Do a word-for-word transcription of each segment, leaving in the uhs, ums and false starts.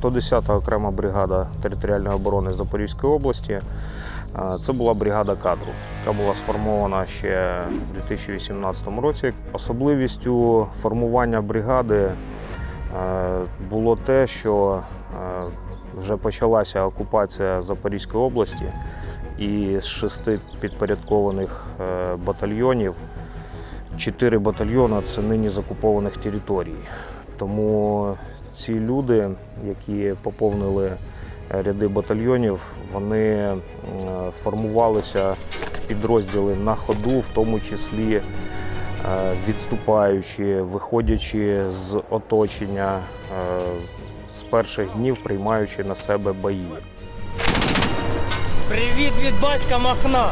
сто десята окрема бригада територіальної оборони Запорізької області. Це була бригада кадру, яка була сформована ще у дві тисячі вісімнадцятому році. Особливістю формування бригади було те, що вже почалася окупація Запорізької області, і з шести підпорядкованих батальйонів чотири батальйони – це нині з окупованих територій. Тому ці люди, які поповнили ряди батальйонів, вони формувалися в підрозділи на ходу, в тому числі відступаючи, виходячи з оточення, з перших днів приймаючи на себе бої. Привіт від батька Махна!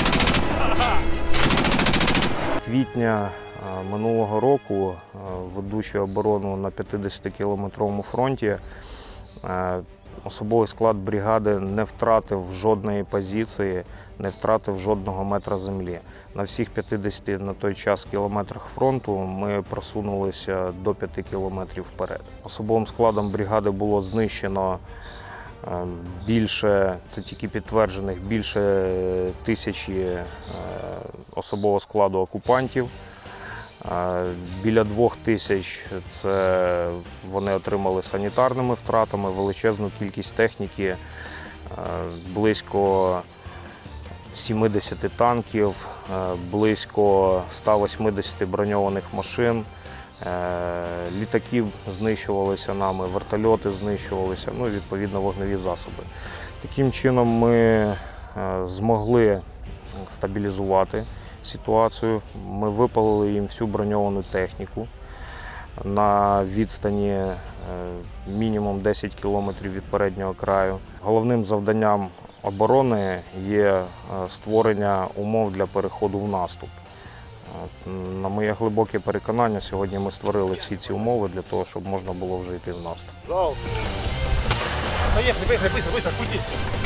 З квітня минулого року, ведучи оборону на п'ятдесятикілометровому фронті, особовий склад бригади не втратив жодної позиції, не втратив жодного метра землі. На всіх п'ятдесяти на той час кілометрах фронту ми просунулися до п'яти кілометрів вперед. Особовим складом бригади було знищено більше, це тільки підтверджених, більше тисячі особового складу окупантів. Біля двох тисяч це вони отримали санітарними втратами, величезну кількість техніки, близько сімдесят танків, близько ста восьмидесяти броньованих машин. Літаків знищувалися нами, вертольоти знищувалися, ну і відповідно вогневі засоби. Таким чином ми змогли стабілізувати ситуацію. Ми випалили їм всю броньовану техніку на відстані мінімум десять кілометрів від переднього краю. Головним завданням оборони є створення умов для переходу в наступ. На моє глибоке переконання, сьогодні ми створили всі ці умови для того, щоб можна було вже йти в наступ. Поїхали, поїхали, швидко, швидко, пуйти!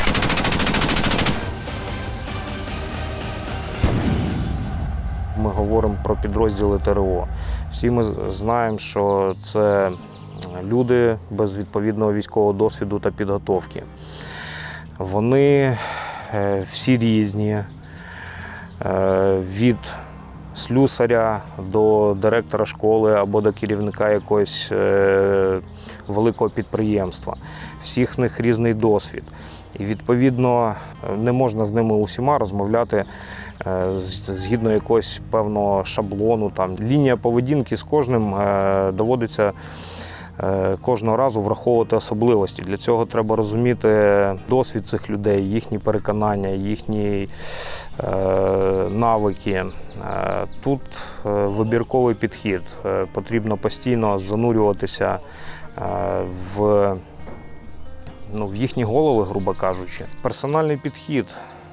Ми говоримо про підрозділи ТРО. Всі ми знаємо, що це люди без відповідного військового досвіду та підготовки. Вони всі різні, від слюсаря до директора школи або до керівника якогось великого підприємства. Всіх в них різний досвід. І, відповідно, не можна з ними усіма розмовляти згідно якогось певного шаблону. Там. Лінія поведінки з кожним доводиться кожного разу враховувати особливості. Для цього треба розуміти досвід цих людей, їхні переконання, їхні навики. Тут вибірковий підхід. Потрібно постійно занурюватися в Ну, в їхні голови, грубо кажучи. Персональний підхід,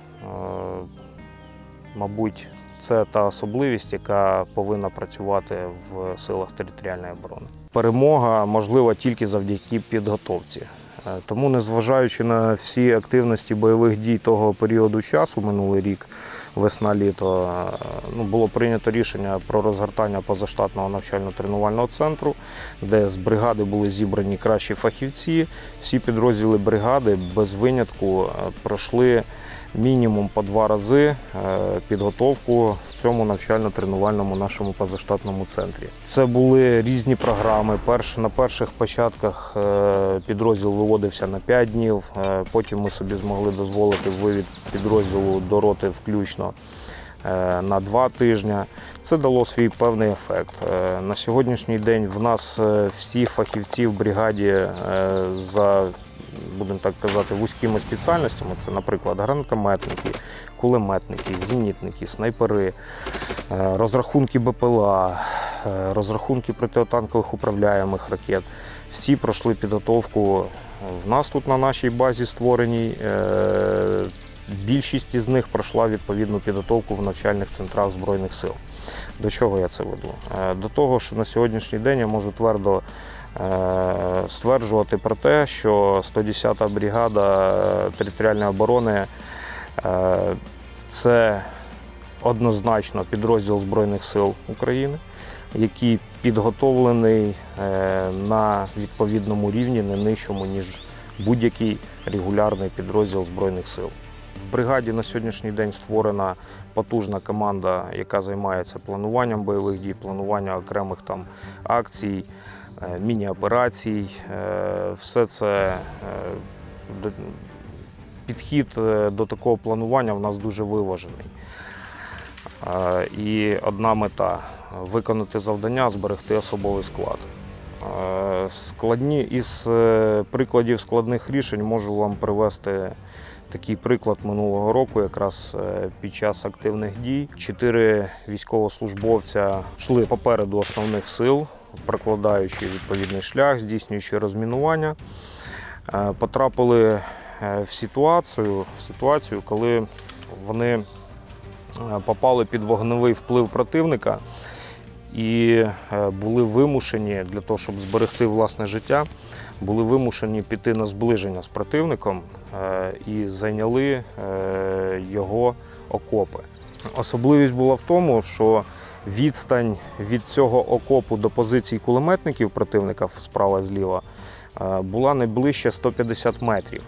мабуть, це та особливість, яка повинна працювати в силах територіальної оборони. Перемога можлива тільки завдяки підготовці. Тому, незважаючи на всі активності бойових дій того періоду часу, минулий рік, весна-літо, ну, було прийнято рішення про розгортання позаштатного навчально-тренувального центру, де з бригади були зібрані кращі фахівці. Всі підрозділи бригади без винятку пройшли мінімум по два рази підготовку в цьому навчально-тренувальному нашому позаштатному центрі. Це були різні програми. Перш, на перших початках підрозділ виводився на п'ять днів, потім ми собі змогли дозволити вивід підрозділу до роти включно на два тижні. Це дало свій певний ефект. На сьогоднішній день в нас всі фахівці в бригаді за, будемо так казати, вузькими спеціальностями. Це, наприклад, гранатометники, кулеметники, зенітники, снайпери, розрахунки БПЛА, розрахунки протитанкових управляємих ракет. Всі пройшли підготовку в нас тут на нашій базі створеній. Більшість із них пройшла відповідну підготовку в навчальних центрах Збройних сил. До чого я це веду? До того, що на сьогоднішній день я можу твердо стверджувати про те, що сто десята бригада територіальної оборони – це однозначно підрозділ Збройних сил України, який підготовлений на відповідному рівні, не нижчому, ніж будь-який регулярний підрозділ Збройних сил. В бригаді на сьогоднішній день створена потужна команда, яка займається плануванням бойових дій, плануванням окремих там акцій, міні-операцій. Все це підхід до такого планування в нас дуже виважений. І одна мета – виконати завдання, зберегти особовий склад. Складні, із прикладів складних рішень можу вам привести такий приклад минулого року, якраз під час активних дій. Чотири військовослужбовця йшли попереду основних сил, прокладаючи відповідний шлях, здійснюючи розмінування. Потрапили в ситуацію, в ситуацію, коли вони попали під вогневий вплив противника і були вимушені, для того, щоб зберегти власне життя, були вимушені піти на зближення з противником і зайняли його окопи. Особливість була в тому, що відстань від цього окопу до позицій кулеметників противника справа і зліва була не ближче сто п'ятдесят метрів.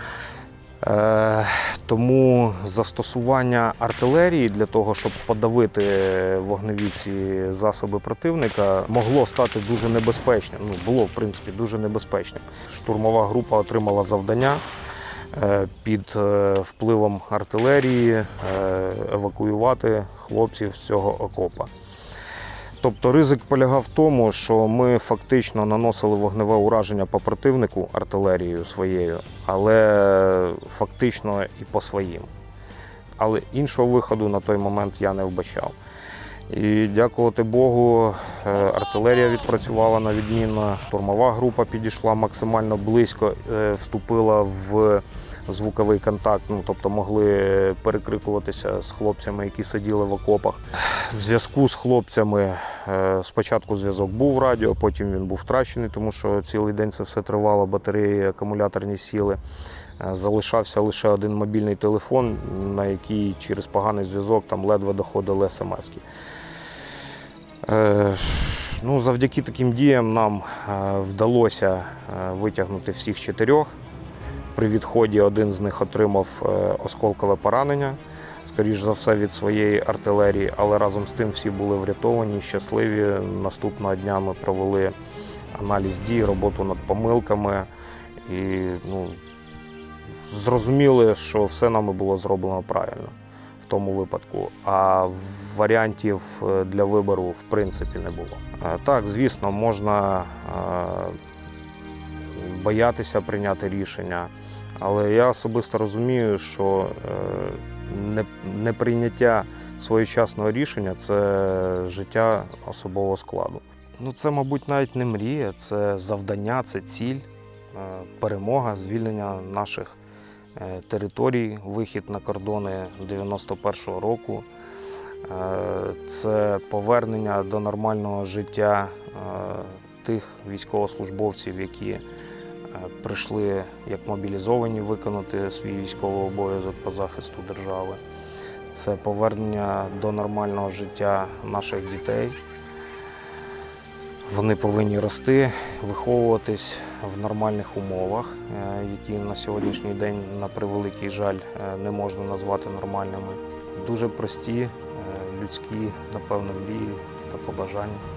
Тому застосування артилерії для того, щоб подавити вогневі ці засоби противника, могло стати дуже небезпечним. Ну, було, в принципі, дуже небезпечним. Штурмова група отримала завдання під впливом артилерії евакуювати хлопців з цього окопа. Тобто ризик полягав в тому, що ми фактично наносили вогневе ураження по противнику артилерією своєю, але фактично і по своїм. Але іншого виходу на той момент я не вбачав. І дякувати Богу, артилерія відпрацювала на відмінно, штурмова група підійшла максимально близько, вступила в звуковий контакт, ну, тобто могли перекрикуватися з хлопцями, які сиділи в окопах. Зв'язку з хлопцями спочатку зв'язок був в радіо, потім він був втрачений, тому що цілий день це все тривало, батареї, акумуляторні сіли. Залишався лише один мобільний телефон, на який через поганий зв'язок там ледве доходили смски. Ну, завдяки таким діям нам вдалося витягнути всіх чотирьох. При відході один з них отримав осколкове поранення, скоріш за все від своєї артилерії, але разом з тим всі були врятовані, щасливі. Наступного дня ми провели аналіз дій, роботу над помилками і ну, зрозуміли, що все нами було зроблено правильно в тому випадку, а варіантів для вибору в принципі не було. Так, звісно, можна боятися прийняти рішення, але я особисто розумію, що неприйняття своєчасного рішення – це життя особового складу. Ну, це, мабуть, навіть не мрія, це завдання, це ціль, перемога, звільнення наших територій, вихід на кордони дев'яносто першого року. Це повернення до нормального життя тих військовослужбовців, які прийшли як мобілізовані виконати свій військовий обов'язок по захисту держави. Це повернення до нормального життя наших дітей. Вони повинні рости, виховуватись в нормальних умовах, які на сьогоднішній день, на превеликий жаль, не можна назвати нормальними. Дуже прості, людські, напевно, мрії та побажання.